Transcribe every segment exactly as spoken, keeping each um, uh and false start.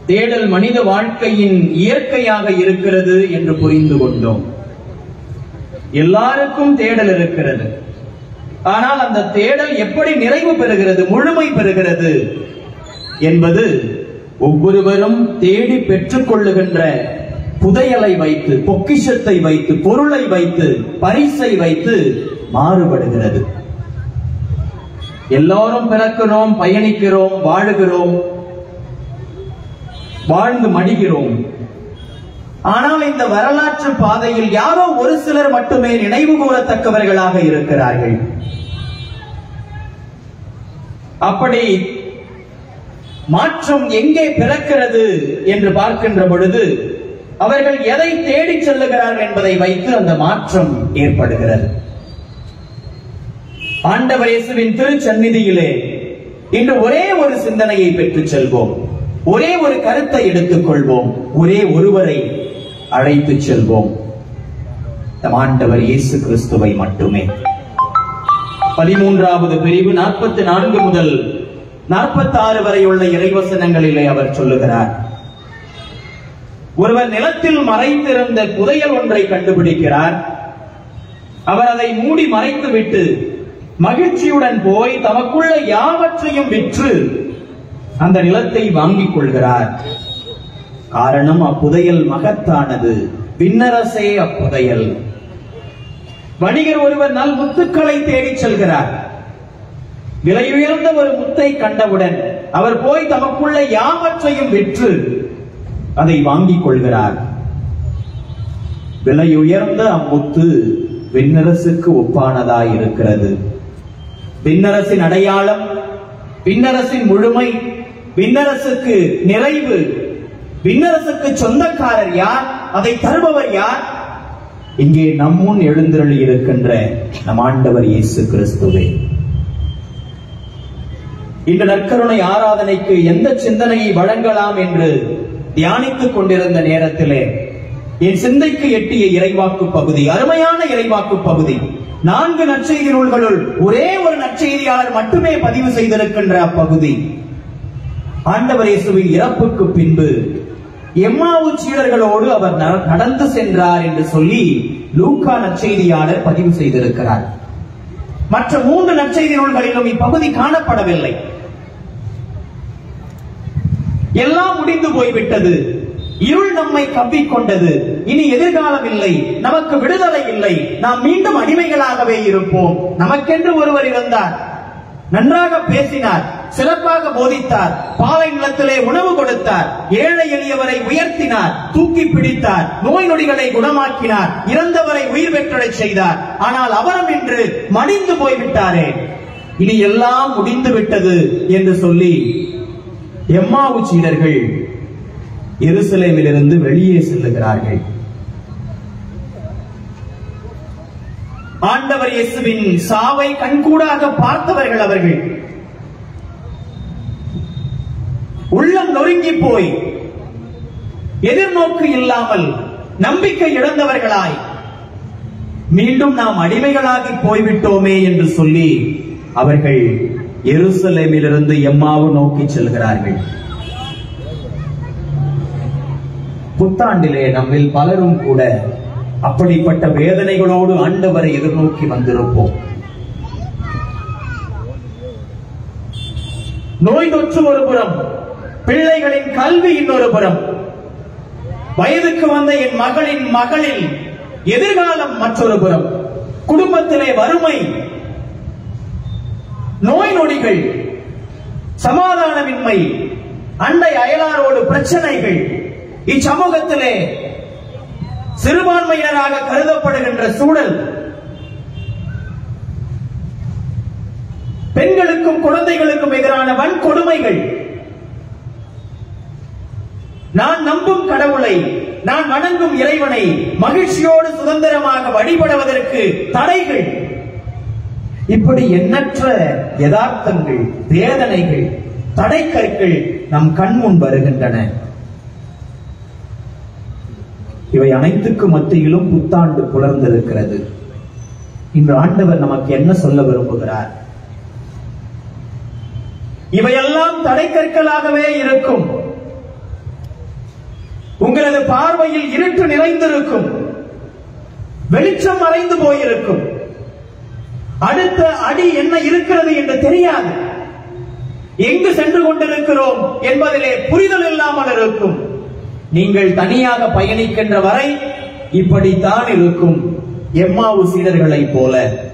தேடல் மனித வாழ்க்கையின் இயற்கையாக இருக்கிறது என்று புரிந்து கொண்டோம். எல்லாருக்கும் தேடல் இருக்கிறது. ஆனால் அந்த தேடல் எப்படி நிறைவு பெறுகிறது, முழுமை பெறுகிறது என்பது ஒவ்வொருவரும் தேடி பெற்றுக் கொள்ளுகின்ற புதையலை வைத்து, பொக்கிஷத்தை வைத்து, பொருளை வைத்து, பரிசை வைத்து மாறுபடுகிறது. எல்லாரும் பிறக்கிறோம், பயணிக்கிறோம், வாழுகிறோம், வாழ்ந்து மடிகிறோம். ஆனால் இந்த வரலாற்று பாதையில் யாரோ ஒரு சிலர் மட்டுமே நினைவு கூறத்தக்கவர்களாக இருக்கிறார்கள். அப்படி மாற்றம் எங்கே பிறக்கிறது என்று பார்க்கின்ற பொழுது அவர்கள் எதை தேடிச் செல்லுகிறார்கள் என்பதை வைத்து அந்த மாற்றம் ஏற்படுகிறது. ஆண்டவர் இயேசுவின் திருச்சந்நிதியிலே இன்று ஒரே ஒரு சிந்தனையை பெற்றுச் செல்வோம், ஒரே ஒரு கருத்தை எடுத்துக் கொள்வோம், ஒரே ஒருவரை அழைத்துச் செல்வோம், நம் ஆண்டவர் இயேசு கிறிஸ்துவை மட்டுமே. பதிமூன்றாவது பிரிவு நாற்பத்தி நான்கு முதல் நாற்பத்தி ஆறு வரை உள்ள இறைவசனங்களிலே அவர் சொல்லுகிறார். ஒருவர் நிலத்தில் மறைந்திருந்த புதையல் ஒன்றை கண்டுபிடிக்கிறார். அவர் அதை மூடி மறைத்துவிட்டு மகிழ்ச்சியுடன் போய் தமக்குள்ள யாவற்றையும் விற்று அந்த நிலத்தை வாங்கிக் கொள்கிறார். காரணம், அப்புதையல் மகத்தானது, விண்ணரசே அப்புதையல். வணிகர் ஒருவர் நல் முத்துக்களை தேடிச் செல்கிறார். விலை உயர்ந்த ஒரு முத்தை கண்டவுடன் அவர் போய் தமக்குள்ள யாவற்றையும் விற்று அதை வாங்கிக் கொள்கிறார். விலை உயர்ந்த அம்முத்து விண்ணரசுக்கு ஒப்பானதாய் இருக்கிறது. விண்ணரசின் அடையாளம், விண்ணரசின் முழுமை, விண்ணரசுக்கு நிறைவு, விண்ணரசுக்கு சொந்தக்காரர் யார், அதை தருபவர் யார்? இங்கே நம்முன் எழுந்தருளி இருக்கின்ற நம் ஆண்டவர் இயேசு கிறிஸ்துவே. இந்த நற்கருணை ஆராதனைக்கு எந்த சிந்தனையை வழங்கலாம் என்று தியானித்துக் கொண்டிருந்த நேரத்திலே என் சிந்தைக்கு எட்டிய இறைவாக்கு பகுதி, அருமையான இறைவாக்கு பகுதி, நான்கு நற்செய்தி நூல்களுள் ஒரே ஒரு நற்செய்தியாளர் மட்டுமே பதிவு செய்திருக்கின்ற அப்பகுதி, ஆண்டவர் இயேசுவின் இறப்புக்கு பின்பு எம்மாவு சீடர்களோடு அவர் நடந்து சென்றார் என்று சொல்லி லூக்கா நற்செய்தியாளர் பதிவு செய்திருக்கிறார். மற்ற மூன்று நற்செய்தி நூல்களிலும் இப்பகுதி காணப்படவில்லை. எல்லாம் முடிந்து போய்விட்டது, இருள் நம்மை கவ்விக்கொண்டது, இனி எதிர்காலம் இல்லை, நமக்கு விடுதலை இல்லை, நாம் மீண்டும் அடிமைகளாகவே இருப்போம். நமக்கென்று ஒருவர் இருந்தார், நன்றாக பேசினார், சிறப்பாக போதித்தார், பாலை நிலத்திலே உணவு கொடுத்தார், ஏழை எளியவரை உயர்த்தினார், தூக்கி பிடித்தார், நோய் நொடிகளை குணமாக்கினார், இறந்தவரை உயிர் பெற்றடச் செய்தார். ஆனால் அவரும் இன்று மடிந்து போய்விட்டாரே, இனி எல்லாம் முடிந்து விட்டது என்று சொல்லி எம்மாவு சீடர்கள் எருசலேமிலிருந்து வெளியே செல்லுகிறார்கள். ஆண்டவர் இயேசுவின் சாவை கண்கூடாக பார்த்தவர்கள் அவர்கள். உள்ளம் நொறுங்கி போய் எதிர்நோக்கு இல்லாமல் நம்பிக்கை இழந்தவர்களாய் மீண்டும் நாம் அடிமைகளாகி போய்விட்டோமே என்று சொல்லி அவர்கள் எருசலேமிலிருந்து எம்மாவு நோக்கி செல்கிறார்கள். புத்தாண்டிலே நம்மில் பலரும் கூட அப்படிப்பட்ட வேதனைகளோடு ஆண்டவரை எதிர்நோக்கி வந்திருப்போம். நோய் தொற்று ஒரு புறம், பிள்ளைகளின் கல்வி இன்னொரு புறம், வயதுக்கு வந்த என் மகளின் மகளின் எதிர்காலம் மற்றொரு புறம், குடும்பத்திலே வறுமை, நோய் நொடிகள், சமாதானமின்மை, அண்டை அயலாரோடு பிரச்சனைகள், இச்சமூகத்திலே சிறுபான்மையினராக கருதப்படுகின்ற சூழல், பெண்களுக்கும் குழந்தைகளுக்கும் எதிரான வன்கொடுமைகள், நான் நம்பும் கடவுளை, நான் வணங்கும் இறைவனை மகிழ்ச்சியோடு சுதந்திரமாக வழிபடுவதற்கு தடைகள், இப்படி எண்ணற்ற யதார்த்தங்கள், வேதனைகள், தடைக்கற்கள் நம் கண்முன் வருகின்றன. இவை அனைத்துக்கு மத்தியிலும் புத்தாண்டு புலர்ந்திருக்கிறது. இன்று ஆண்டவர் நமக்கு என்ன சொல்ல விரும்புகிறார்? இவையெல்லாம் தடைக்கற்களாகவே இருக்கும், சிலரது பார்வையில் இருட்டு நிறைந்திருக்கும், வெளிச்சம் மறைந்து போயிருக்கும், அடுத்த அடி என்ன இருக்கிறது என்று தெரியாது, எங்கு சென்று கொண்டிருக்கிறோம் என்பதிலே புரிதல் இல்லாமல் இருக்கும். நீங்கள் தனியாக பயணிக்கின்ற வரை இப்படித்தான் இருக்கும், எம்மாவு சீடர்களைப் போல.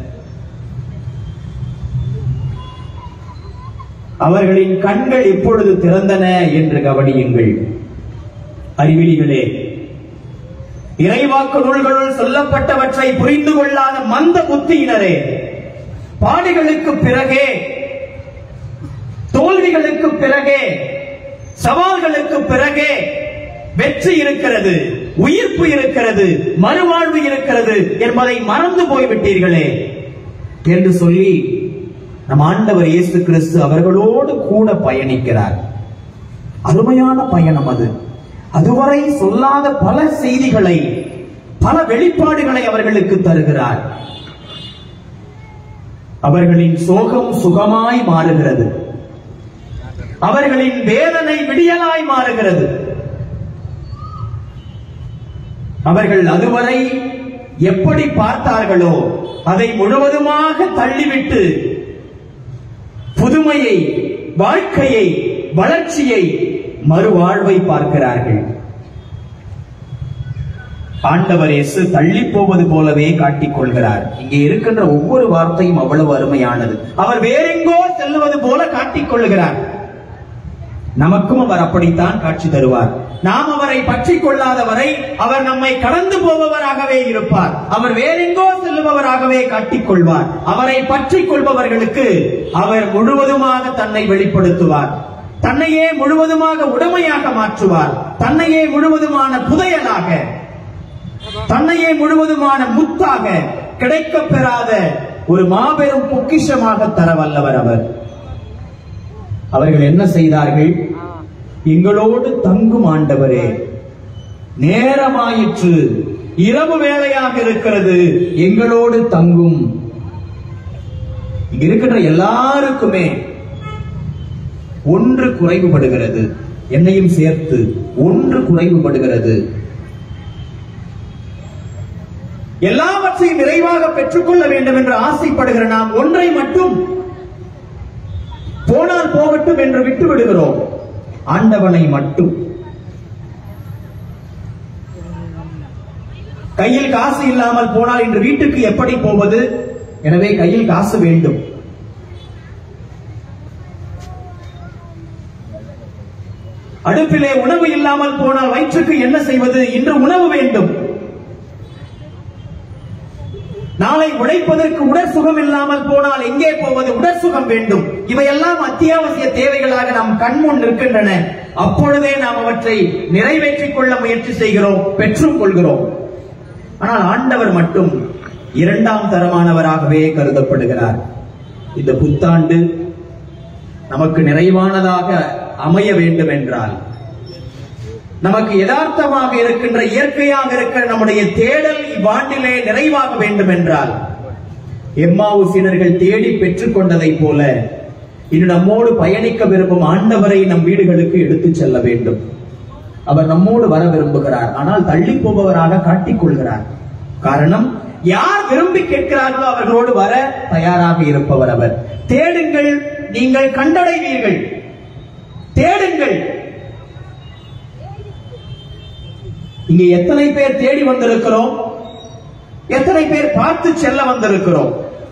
அவர்களின் கண்கள் இப்பொழுது திறந்தன என்று கவனியுங்கள். அறிவிலிகளே, இறைவாக்கு நூல்களுள் சொல்லப்பட்டவற்றை புரிந்து கொள்ளாத மந்த புத்தியினரே, பாடுகளுக்கு பிறகே, தோல்விகளுக்கு பிறகே, சவால்களுக்கு பிறகே வெற்றி இருக்கிறது, உயிர்ப்பு இருக்கிறது, மறுவாழ்வு இருக்கிறது என்பதை மறந்து போய்விட்டீர்களே என்று சொல்லி நம் ஆண்டவர் இயேசு கிறிஸ்து அவர்களோடு கூட பயணிக்கிறார். அருமையான பயணம் அது. அதுவரை சொல்லாத பல செய்திகளை, பல வெளிப்பாடுகளை அவர்களுக்கு தருகிறார். அவர்களின் சோகம் சுகமாய் மாறுகிறது, அவர்களின் வேதனை விடியலாய் மாறுகிறது. அவர்கள் அதுவரை எப்படி பார்த்தார்களோ அதை முழுவதுமாக தள்ளிவிட்டு புதுமையை, வாழ்க்கையை, வளர்ச்சியை, மறுவாழ்வை பார்க்கிறார்கள். ஆண்டவர் இயேசு தள்ளி போவது போலவே காட்டிக் கொள்கிறார். இங்கே இருக்கின்ற ஒவ்வொரு வார்த்தையும் அவ்வளவு அருமையானது. அவர் வேறெங்கோ செல்லுவது போல காட்டிக் கொள்கிறார். நமக்கும் அவர் அப்படித்தான் காட்சி தருவார். நாம் அவரை பற்றி கொள்ளாத வரை அவர் நம்மை கடந்து போபவராகவே இருப்பார். அவர் வேறெங்கோ செல்லுபவராகவே காட்டிக் கொள்வார். அவரை பற்றி கொள்பவர்களுக்கு அவர் முழுவதுமாக தன்னை வெளிப்படுத்துவார். தன்னையே முழுவதுமாக உடமையாக மாற்றுவார். தன்னையே முழுவதுமான புதையலாக, தன்னையே முழுவதுமான முத்தாக, கிடைக்கப் பெறாத ஒரு மாபெரும் பொக்கிஷமாக தர வல்லவர் அவர். அவர்கள் என்ன செய்தார்கள்? எங்களோடு தங்கும் ஆண்டவரே, நேரமாயிற்று, இரவு வேளையாக இருக்கிறது, எங்களோடு தங்கும். இங்க இருக்கின்ற எல்லாருக்குமே ஒன்று குறைவுபடுகிறது, என்னையும் சேர்த்து ஒன்று குறைவுபடுகிறது. எல்லாவற்றையும் நிறைவாக பெற்றுக்கொள்ள வேண்டும் என்று ஆசைப்படுகிற நாம் ஒன்றை மட்டும் போனால் போகட்டும் என்று விட்டு விடுகிறோம், ஆண்டவனை மட்டும். கையில் காசு இல்லாமல் போனால் இன்று வீட்டுக்கு எப்படி போவது? எனவே கையில் காசு வேண்டும். அடுப்பிலே உணவு இல்லாமல் போனால் வயிற்றுக்கு என்ன செய்வது? இன்று உணவு வேண்டும். நாளை உழைப்பதற்கு உடற்சுகம் இல்லாமல் போனால் எங்கே போவது? உடற்சுகம் வேண்டும். இவையெல்லாம் அத்தியாவசிய தேவைகளாக நாம் கண்முன் நிற்கின்றன. அப்பொழுதே நாம் அவற்றை நிறைவேற்றிக் கொள்ள முயற்சி செய்கிறோம், பெற்றுக் கொள்கிறோம். ஆனால் ஆண்டவர் மட்டும் இரண்டாம் தரமானவராகவே கருதப்படுகிறார். இந்த புத்தாண்டு நமக்கு நிறைவானதாக அமைய வேண்டும் என்றால், நமக்கு யதார்த்தமாக இருக்கின்ற, இயற்கையாக இருக்கிற நம்முடைய தேடல் இவ்வாண்டிலே நிறைவாக வேண்டும் என்றால், எம்மாவு சீடர்கள் தேடி பெற்றுக் கொண்டதை போல இன்று நம்மோடு பயணிக்க விரும்பும் ஆண்டவரை நம் வீடுகளுக்கு எடுத்துச் செல்ல வேண்டும். அவர் நம்மோடு வர விரும்புகிறார். ஆனால் தள்ளி போபவராக காட்டிக் கொள்கிறார். காரணம், யார் விரும்பி கேட்கிறார்களோ அவர்களோடு வர தயாராக இருப்பவர் அவர். தேடுங்கள், நீங்கள் கண்டடைவீர்கள். தேடுங்கள். இங்கே எத்தனை பேர் தேடி வந்திருக்கிறோம்? எத்தனை பேர் பார்த்து செல்ல வந்திருக்கிறோம்?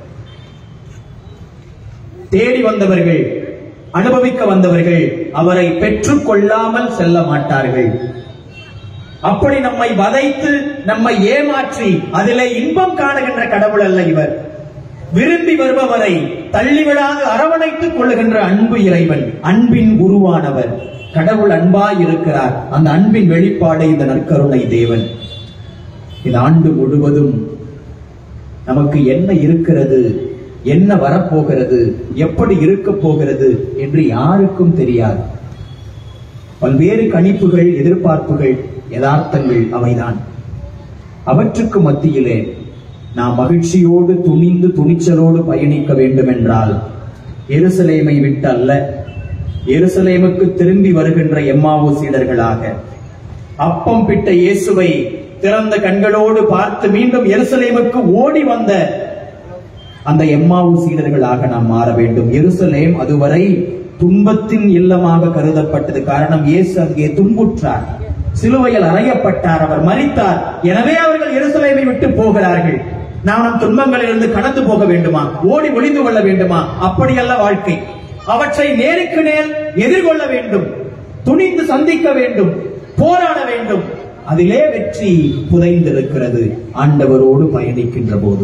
தேடி வந்தவர்கள், அனுபவிக்க வந்தவர்கள் அவரை பெற்றுக் கொள்ளாமல் செல்ல மாட்டார்கள். அப்படி நம்மை வதைத்து, நம்மை ஏமாற்றி அதிலே இன்பம் காணுகின்ற கடவுள் அல்ல இவர். விரும்பி வருபவரை தள்ளிவிடாது அரவணைத்துக் கொள்ளுகின்ற அன்பு இறைவன், அன்பின் உருவானவர். கடவுள் அன்பாய் இருக்கிறார். அந்த அன்பின் வெளிப்பாடு இந்த நற்கருணை தேவன். இந்த ஆண்டு முழுவதும் நமக்கு என்ன இருக்கிறது, என்ன வரப்போகிறது, எப்படி இருக்க போகிறது என்று யாருக்கும் தெரியாது. பல்வேறு கணிப்புகள், எதிர்பார்ப்புகள், யதார்த்தங்கள் அவைதான். அவற்றுக்கு மத்தியிலே நாம் மகிழ்ச்சியோடு, துணிந்து, துணிச்சலோடு பயணிக்க வேண்டும் என்றால், எருசலேமை விட்டு அல்ல, எருசலேமுக்கு திரும்பி வருகின்ற எம்மாவு சீடர்களாக, அப்பம் பிட்ட இயேசுவை திறந்த கண்களோடு பார்த்து மீண்டும் எருசலேமுக்கு ஓடி வந்த அந்த எம்மாவு சீடர்களாக நாம் மாற வேண்டும். எருசலேம் அதுவரை துன்பத்தின் இல்லமாக கருதப்பட்டது. காரணம், இயேசு அங்கே துன்புற்றார், சிலுவையில் அறையப்பட்டார், அவர் மரித்தார். எனவே அவர்கள் எருசலேமை விட்டு போகிறார்கள். நாம் நம் துன்பங்களிலிருந்து கடந்து போக வேண்டுமா? ஓடி ஒளிந்து கொள்ள வேண்டுமா? அப்படியல்ல வாழ்க்கை. அவற்றை நேருக்கு நேர் எதிர்கொள்ள வேண்டும், துணிந்து சந்திக்க வேண்டும், போராட வேண்டும். அதிலே வெற்றி புதைந்திருக்கிறது ஆண்டவரோடு பயணிக்கின்ற போது.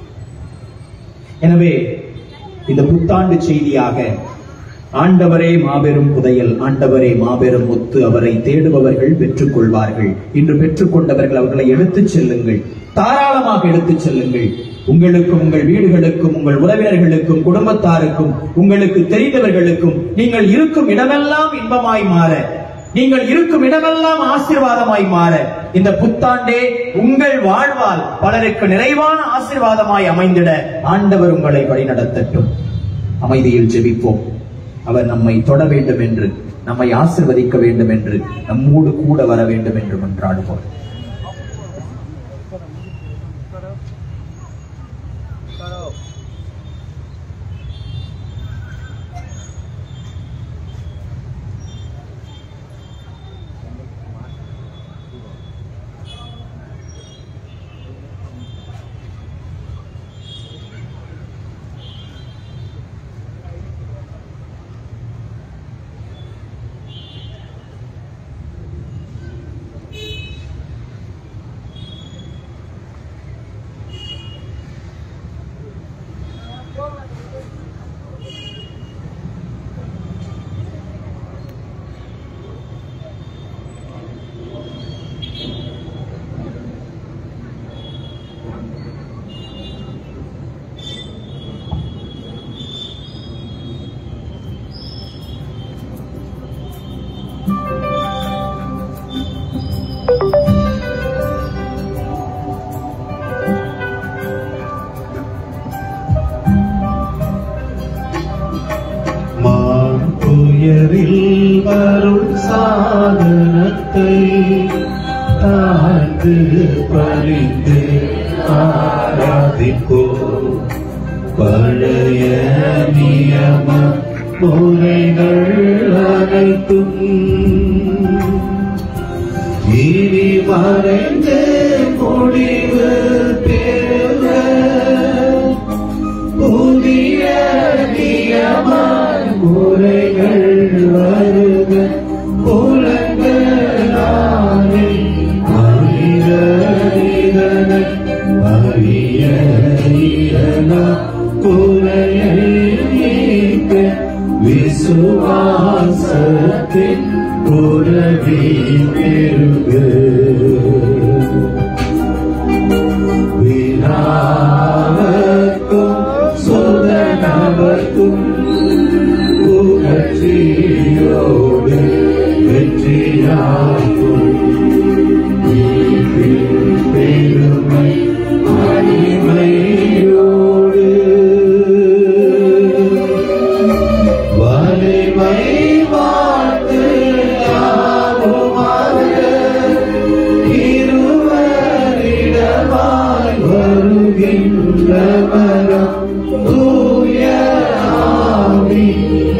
எனவே இந்த புத்தாண்டு செய்தியாக ஆண்டவரே மாபெரும் புதையல், ஆண்டவரே மாபெரும் முத்து, அவரை தேடுபவர்கள் பெற்றுக் கொள்வார்கள். இன்று பெற்றுக் கொண்டவர்கள் அவர்களை எடுத்துச் செல்லுங்கள், தாராளமாக எடுத்துச் செல்லுங்கள். உங்களுக்கும் உங்கள் வீடுகளுக்கும் உங்கள் உறவினர்களுக்கும் குடும்பத்தாருக்கும் உங்களுக்கு தெரிந்தவர்களுக்கும் நீங்கள் இருக்கும் இடமெல்லாம் இன்பமாய் மாற, நீங்கள் இருக்கும் இடமெல்லாம் ஆசீர்வாதமாய் மாற இந்த புத்தாண்டே உங்கள் வாழ்வால் பலருக்கு நிறைவான ஆசீர்வாதமாய் அமைந்திட ஆண்டவர் உங்களை வழிநடத்தட்டும். அமைதியில் ஜெபிப்போம். அவர் நம்மை தொட வேண்டும் என்று, நம்மை ஆசீர்வதிக்க வேண்டும் என்று, நம்மோடு கூட வர வேண்டும் என்று மன்றாடுவோம். அருள் சாதனத்தை தாழ்ந்து பறித்து ஆராதிப்போம். பழைய நியம முறைகள் அனைத்தும் இனி மறைந்து முடிவு பெறுக. புதிய நியம முறைகள் வருக. புலங்களானே அறிதனை அறிய குறையை நீக்க விசுவாசத்தின் உறவி பெருக. வினாவர்க்கும் சுதனவர்க்கும் புகழ்ச்சியோடு வெற்றியாக்கும் பெருமை அடிமையோடு வலிமை வாழ்த்து யாவுமாக இருவரிடமாய் வருகின்றவரம் தூய ஆவி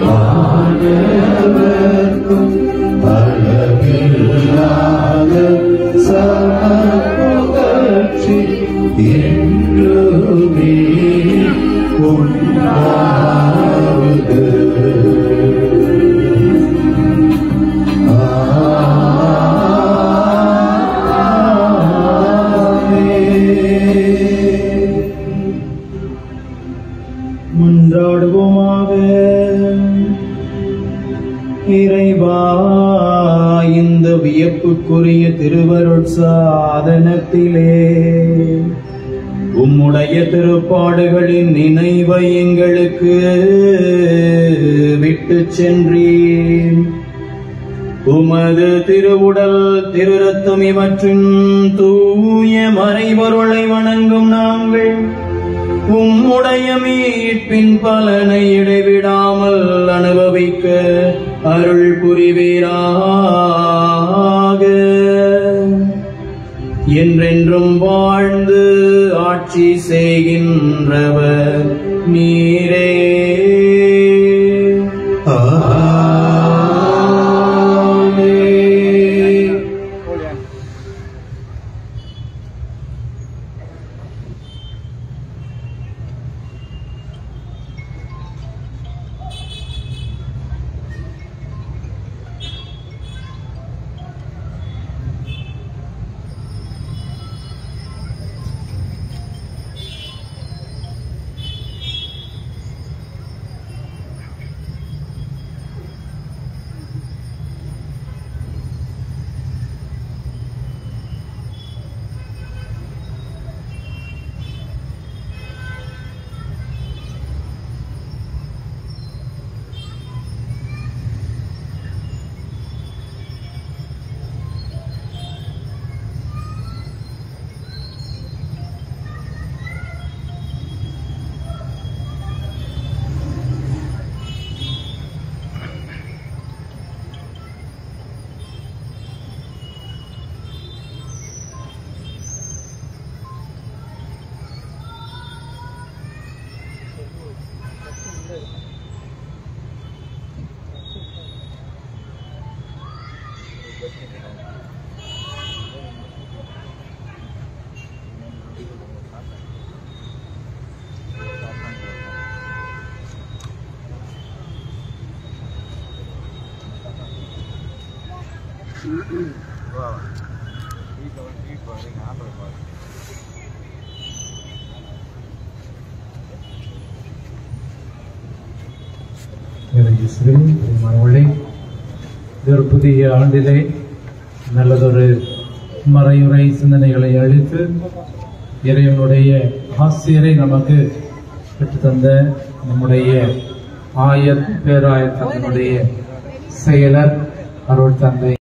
ஆனவர்க்கும் அளவில்லாத சமபுகழ்ச்சி என்றுமே உண்டாவுக. மன்றாடுவோமாக. இறைவா, இந்த வியப்புக்குரிய திருவருட் சாதனத்திலே உம்முடைய திருப்பாடுகளின் நினைவை எங்களுக்கு விட்டு சென்றீர். உமது திருவுடல் திரு ரத்தம் இவற்றின் தூய மறைபொருளை வணங்கும் நாங்கள் உம்முடைய மீட்பின் பலனை இடைவிடாமல் அனுபவிக்க அருள் புரிவீராக. என்றென்றும் வாழ்ந்து ஆட்சி செய்கின்றவர் நீரே. மாணவர்களே, ஒரு புதிய ஆண்டிலே நல்லதொரு மறையுறை சிந்தனைகளை அளித்து இறைவனுடைய ஆசிரியரை நமக்கு பெற்றுத்தந்த நம்முடைய ஆயர் பேராயர் தந்தையினுடைய செயலர் அருள் தந்தை